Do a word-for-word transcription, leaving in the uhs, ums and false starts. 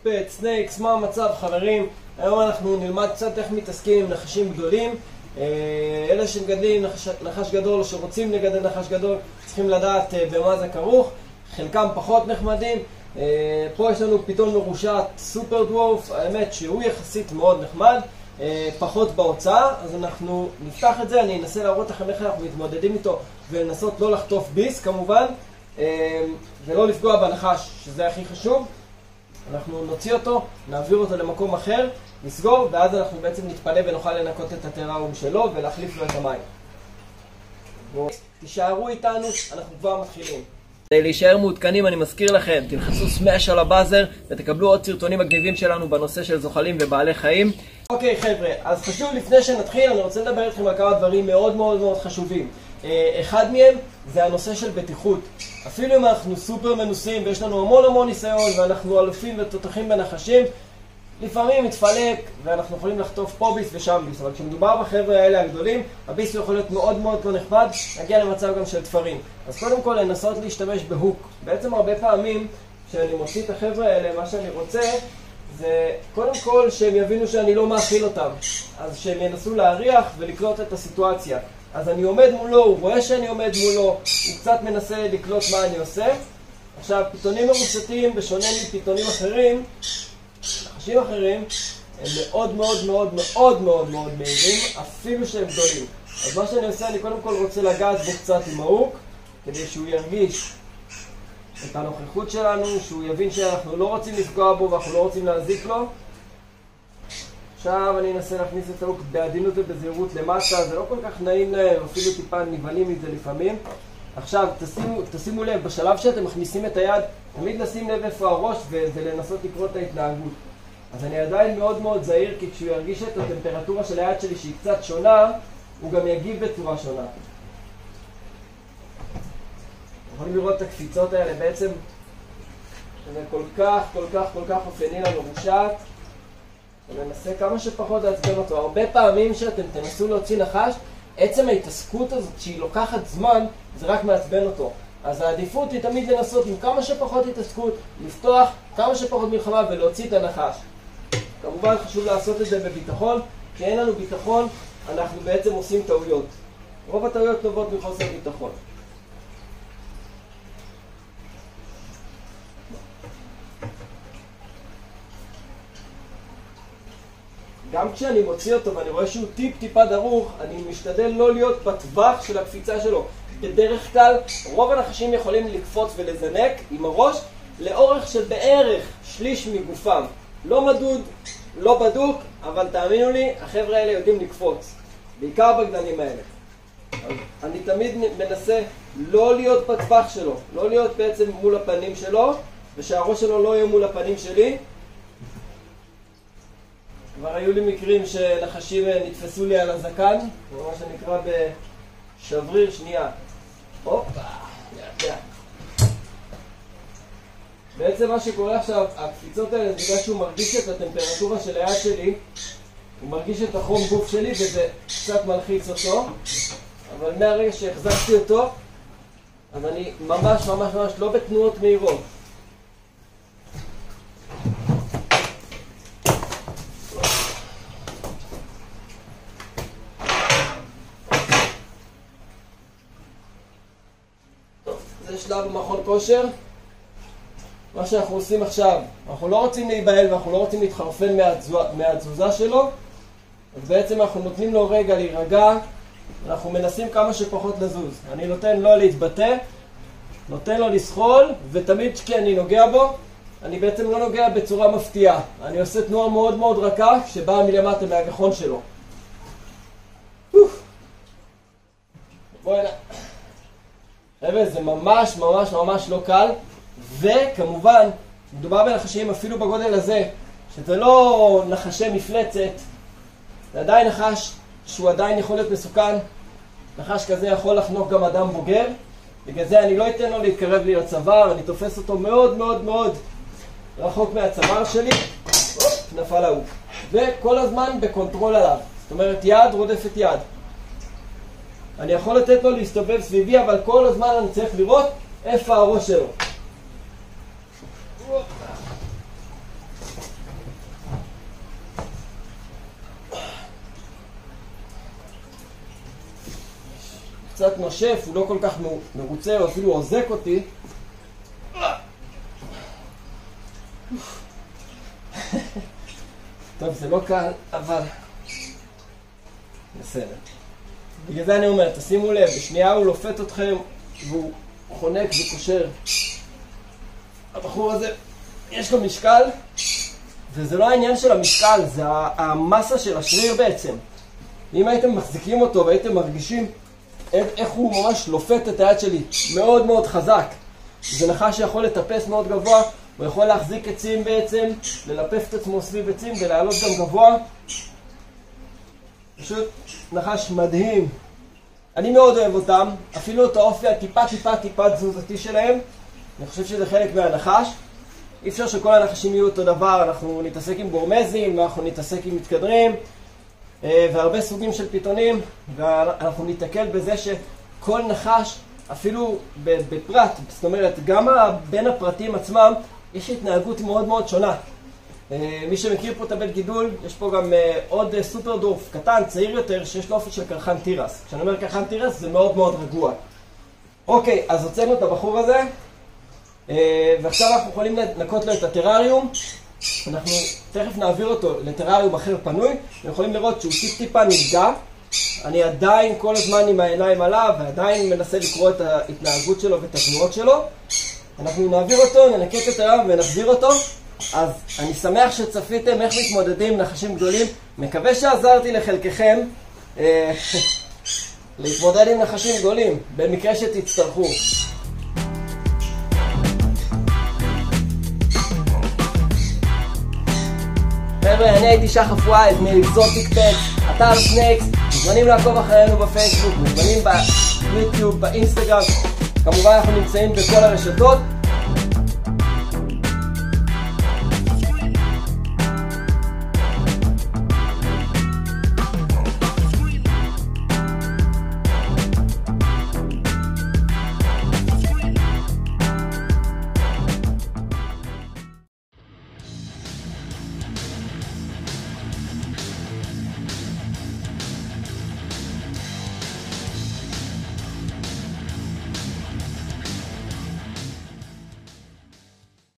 פט, סנייקס, מה המצב חברים? היום אנחנו נלמד קצת איך מתעסקים עם נחשים גדולים. אלה שמגדלים נחש, נחש גדול או שרוצים לגדל נחש גדול צריכים לדעת במה זה כרוך. חלקם פחות נחמדים. פה יש לנו פיתון מרושעת סופר דוורף, האמת שהוא יחסית מאוד נחמד, פחות בהוצאה, אז אנחנו נפתח את זה, אני אנסה להראות לכם איך אנחנו מתמודדים איתו ולנסות לא לחטוף ביס כמובן, ולא לפגוע בנחש, שזה הכי חשוב. אנחנו נוציא אותו, נעביר אותו למקום אחר, נסגור, ואז אנחנו בעצם נתפנה ונוכל לנקות את הטראום שלו ולהחליף לו את המים. תישארו איתנו, אנחנו כבר מתחילים. כדי להישאר מעודכנים אני מזכיר לכם, תלחצו סמאש על הבאזר ותקבלו עוד סרטונים מגניבים שלנו בנושא של זוחלים ובעלי חיים. אוקיי חבר'ה, אז חשוב לפני שנתחיל, אני רוצה לדבר איתכם על כמה דברים מאוד מאוד מאוד חשובים. אחד מהם זה הנושא של בטיחות. אפילו אם אנחנו סופר מנוסים ויש לנו המון המון ניסיון ואנחנו אלופים ותותחים בנחשים, לפעמים מתפלק ואנחנו יכולים לחטוף פה ביס ושם ביס, אבל כשמדובר בחבר'ה האלה הגדולים, הביס יכול להיות מאוד מאוד לא נחמד, נגיע למצב גם של תפרים. אז קודם כל לנסות להשתמש בהוק. בעצם הרבה פעמים כשאני מוציא את החבר'ה האלה, מה שאני רוצה זה קודם כל שהם יבינו שאני לא מאכיל אותם, אז שהם ינסו להריח ולקלוט את הסיטואציה. אז אני עומד מולו, הוא רואה שאני עומד מולו, הוא קצת מנסה לקלוט מה אני עושה. עכשיו, פיתונים מרושתים, בשונה מפיתונים אחרים, נחשים אחרים, הם מאוד מאוד מאוד מאוד מאוד מאוד מהירים, אפילו שהם גדולים. אז מה שאני עושה, אני קודם כל רוצה לגעת בו קצת עם ההוק, כדי שהוא ירגיש את הנוכחות שלנו, שהוא יבין שאנחנו לא רוצים לפגוע בו ואנחנו לא רוצים להזיק לו. עכשיו אני אנסה להכניס את ההוק בעדינות ובזהירות למטה, זה לא כל כך נעים להם, אפילו טיפה נבהלים מזה לפעמים. עכשיו תשימו, תשימו לב, בשלב שאתם מכניסים את היד, תמיד לשים לב איפה הראש ולנסות לקרוא את ההתנהגות. אז אני עדיין מאוד מאוד זהיר, כי כשהוא ירגיש את הטמפרטורה של היד שלי שהיא קצת שונה, הוא גם יגיב בצורה שונה. יכולים לראות את הקפיצות האלה, בעצם זה כל כך, כל כך, כל כך אופייני למרושעת. וננסה כמה שפחות לעצבן אותו. הרבה פעמים שאתם תנסו להוציא נחש, עצם ההתעסקות הזאת שהיא לוקחת זמן, זה רק מעצבן אותו. אז העדיפות היא תמיד לנסות עם כמה שפחות התעסקות, לפתוח כמה שפחות מלחמה ולהוציא את הנחש. כמובן חשוב לעשות את זה בביטחון, כי אין לנו ביטחון, אנחנו בעצם עושים טעויות. רוב הטעויות נובעות מחוסר ביטחון. גם כשאני מוציא אותו ואני רואה שהוא טיפ טיפה דרוך, אני משתדל לא להיות בטווח של הקפיצה שלו. בדרך כלל, רוב הנחשים יכולים לקפוץ ולזנק עם הראש לאורך של בערך שליש מגופם. לא מדוד, לא בדוק, אבל תאמינו לי, החבר'ה האלה יודעים לקפוץ. בעיקר בגדלים האלה. אני תמיד מנסה לא להיות בטווח שלו, לא להיות בעצם מול הפנים שלו, ושהראש שלו לא יהיה מול הפנים שלי. כבר היו לי מקרים שנחשים נתפסו לי על הזקן, מה שנקרא בשבריר שנייה. הופה, לאט לאט. בעצם מה שקורה עכשיו, הקפיצות האלה, זה בגלל שהוא מרגיש את הטמפרטורה של היד שלי, הוא מרגיש את החום גוף שלי וזה קצת מלחיץ אותו, אבל מהרגע שהחזקתי אותו, אז אני ממש ממש ממש לא בתנועות מהירות. זה שלב במכון כושר. מה שאנחנו עושים עכשיו, אנחנו לא רוצים להיבהל ואנחנו לא רוצים להתחרפן מהתזוזה שלו, אז בעצם אנחנו נותנים לו רגע להירגע, אנחנו מנסים כמה שפחות לזוז. אני נותן לו להתבטא, נותן לו לסחול, ותמיד כי אני נוגע בו, אני בעצם לא נוגע בצורה מפתיעה. אני עושה תנועה מאוד מאוד רכה שבאה מלמטה מהגחון שלו. בואי הנה. חבר'ה, זה ממש ממש ממש לא קל, וכמובן, מדובר בנחשים אפילו בגודל הזה, שזה לא נחשי מפלצת, זה עדיין נחש שהוא עדיין יכול להיות מסוכן. נחש כזה יכול לחנוק גם אדם בוגר, בגלל זה אני לא אתן לו להתקרב לי לצוואר, אני תופס אותו מאוד מאוד מאוד רחוק מהצוואר שלי, אופ, נפל ההוא. וכל הזמן בקונטרול עליו, זאת אומרת יד רודפת יד. אני יכול לתת לו להסתובב סביבי, אבל כל הזמן אני צריך לראות איפה הראש שלו. קצת נושף, הוא לא כל כך מרוצה, הוא אפילו עוזק אותי. טוב, זה לא קל, אבל בסדר. בגלל זה אני אומר, תשימו לב, בשנייה הוא לופת אתכם והוא חונק וקושר. הבחור הזה, יש לו משקל, וזה לא העניין של המשקל, זה המסה של השריר בעצם. אם הייתם מחזיקים אותו והייתם מרגישים איך הוא ממש לופת את היד שלי מאוד מאוד חזק, זה נחש שיכול לטפס מאוד גבוה, הוא יכול להחזיק עצים בעצם, ללפף את עצמו סביב עצים ולעלות גם גבוה. פשוט נחש מדהים. אני מאוד אוהב אותם, אפילו את האופי הטיפה טיפה טיפה תזוזתי שלהם. אני חושב שזה חלק מהנחש. אי אפשר שכל הנחשים יהיו אותו דבר, אנחנו נתעסק עם גורמזים, אנחנו נתעסק עם מתקדרים, והרבה סוגים של פיתונים, ואנחנו ניתקל בזה שכל נחש, אפילו בפרט, זאת אומרת, גם בין הפרטים עצמם, יש התנהגות מאוד מאוד שונה. מי שמכיר פה את הבית גידול, יש פה גם עוד סופר דורף קטן, צעיר יותר, שיש לו אופי של קרחן תירס. כשאני אומר קרחן תירס, זה מאוד מאוד רגוע. אוקיי, אז הוצאנו את הבחור הזה, ועכשיו אנחנו יכולים לנקות לו את הטרריום. אנחנו תכף נעביר אותו לטרריום אחר פנוי, ויכולים לראות שהוא טיפ טיפה נפגע. אני עדיין כל הזמן עם העיניים עליו, ועדיין מנסה לקרוא את ההתנהגות שלו ואת התנועות שלו. אנחנו נעביר אותו, ננקה את הטרריום ונחזיר אותו. אז אני שמח שצפיתם איך מתמודדים נחשים גדולים. מקווה שעזרתי לחלקכם אה, להתמודד עם נחשים גדולים, במקרה שתצטרכו. חבר'ה, אני הייתי שחף וייז מאקזוטיק פטס, אתר סנקס. מוזמנים לעקוב אחרינו בפייסבוק, מוזמנים ביוטיוב, באינסטגרם. כמובן אנחנו נמצאים בכל הרשתות.